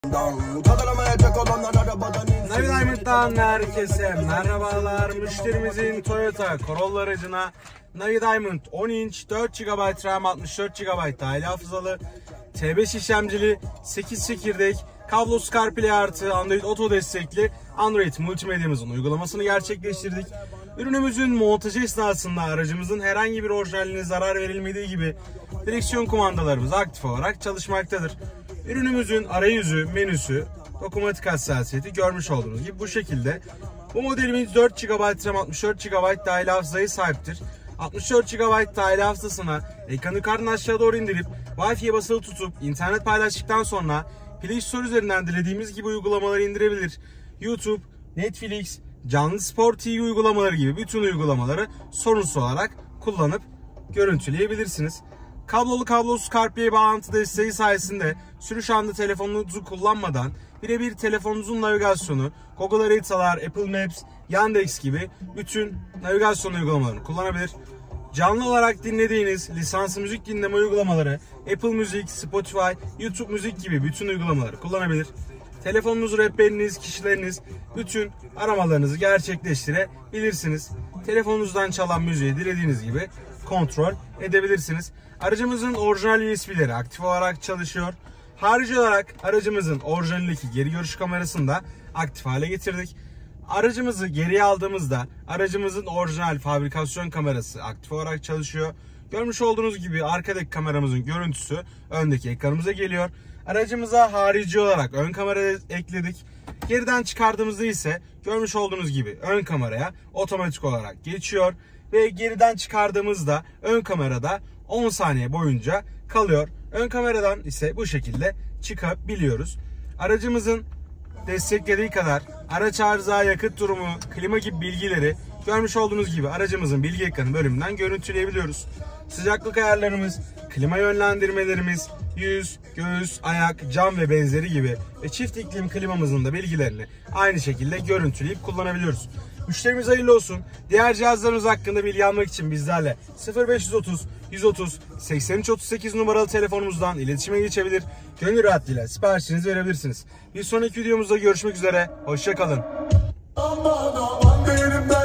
Navi Diamond'dan herkese merhabalar. Müşterimizin Toyota Corolla aracına Navi Diamond 10 inç 4 GB RAM 64 GB dahili hafızalı T5 işlemcili 8 çekirdek kablosuz CarPlay artı Android Auto destekli Android multimedyamızın uygulamasını gerçekleştirdik. Ürünümüzün montajı esnasında aracımızın herhangi bir orijinaline zarar verilmediği gibi direksiyon kumandalarımız aktif olarak çalışmaktadır. Ürünümüzün arayüzü, menüsü, dokunmatik hassasiyeti görmüş olduğunuz gibi bu şekilde. Bu modelimiz 4 GB RAM 64 GB dahil hafızaya sahiptir. 64 GB dahil hafızasına ekranı yukarıdan aşağı doğru indirip Wi-Fi'ye basılı tutup internet paylaştıktan sonra Play Store üzerinden dilediğimiz gibi uygulamaları indirebilir. YouTube, Netflix, canlı spor TV uygulamaları gibi bütün uygulamaları sorunsuz olarak kullanıp görüntüleyebilirsiniz. Kablolu kablosuz CarPlay bağlantı desteği sayesinde sürüş anında telefonunuzu kullanmadan birebir telefonunuzun navigasyonu, Google haritalar, Apple Maps, Yandex gibi bütün navigasyon uygulamalarını kullanabilir. Canlı olarak dinlediğiniz lisanslı müzik dinleme uygulamaları, Apple Müzik, Spotify, YouTube Müzik gibi bütün uygulamaları kullanabilir. Telefonunuz, rehberiniz, kişileriniz bütün aramalarınızı gerçekleştirebilirsiniz. Telefonunuzdan çalan müziği dilediğiniz gibi kontrol edebilirsiniz. Aracımızın orijinal USB'leri aktif olarak çalışıyor. Harici olarak aracımızın orijinalindeki geri görüş kamerasını da aktif hale getirdik. Aracımızı geriye aldığımızda aracımızın orijinal fabrikasyon kamerası aktif olarak çalışıyor. Görmüş olduğunuz gibi arkadaki kameramızın görüntüsü öndeki ekranımıza geliyor. Aracımıza harici olarak ön kamera ekledik. Geriden çıkardığımızda ise görmüş olduğunuz gibi ön kameraya otomatik olarak geçiyor. Ve geriden çıkardığımızda ön kamerada 10 saniye boyunca kalıyor. Ön kameradan ise bu şekilde çıkabiliyoruz. Aracımızın desteklediği kadar araç arıza, yakıt durumu, klima gibi bilgileri görmüş olduğunuz gibi aracımızın bilgi ekranı bölümünden görüntüleyebiliyoruz. Sıcaklık ayarlarımız, klima yönlendirmelerimiz, yüz, göğüs, ayak, cam ve benzeri gibi ve çift iklim klimamızın da bilgilerini aynı şekilde görüntüleyip kullanabiliyoruz. Müşterimiz hayırlı olsun. Diğer cihazlarımız hakkında bilgi almak için bizlerle 0530 130 8338 numaralı telefonumuzdan iletişime geçebilir. Gönül rahatlığıyla siparişinizi verebilirsiniz. Bir sonraki videomuzda görüşmek üzere. Hoşça kalın.